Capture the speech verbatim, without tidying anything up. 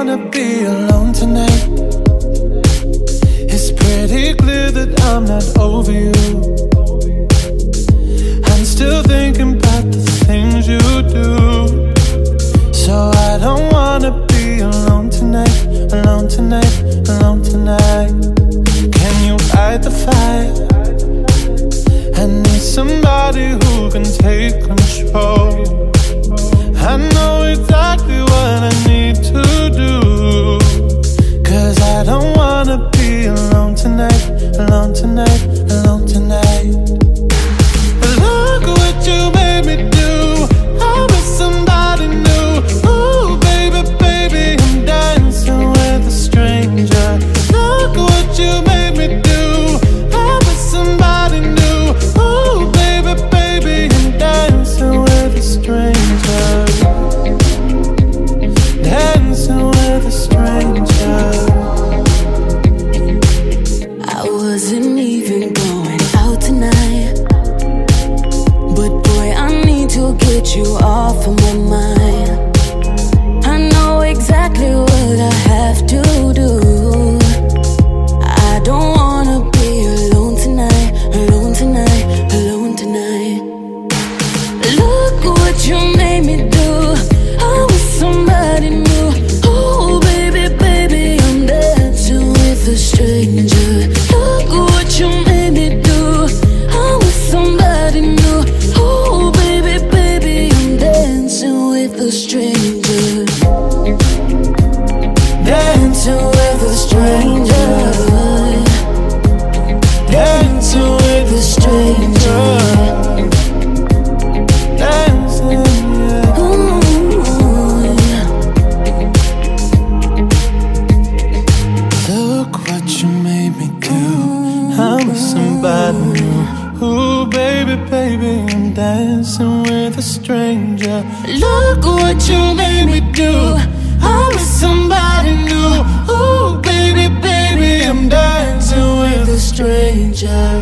wanna be alone tonight. It's pretty clear that I'm not over you. I'm still thinking about the things you do. So I don't wanna be alone tonight, alone tonight, alone tonight. Can you fight the fight? I need somebody who can take control. I know exactly what I need to do, 'cause I don't wanna be alone tonight, alone tonight, alone tonight. Look what you made me do. I was somebody new. Ooh, baby, baby, I'm dancing with a stranger. Look what you made me do. I was somebody new. Ooh, baby, baby, I'm dancing with a stranger. Dancing with a stranger. I wasn't even going out tonight, but boy, I need to get you off of my mind. I know exactly what I have to do. I don't wanna be alone tonight, alone tonight, alone tonight. Look what you made me do. I was somebody new. Oh baby, baby, I'm dancing with a stranger. Look what you made me do. I was somebody new. Oh baby, baby, I'm dancing with a stranger. Dancing with a stranger. Dancing with a stranger. Dancing, yeah. Ooh, yeah. Look what you made me do. I'm with somebody new. Ooh, baby, baby, I'm dancing with a stranger. Look what you made me do. I'm with somebody new. Ooh, baby, baby, I'm dancing with a stranger.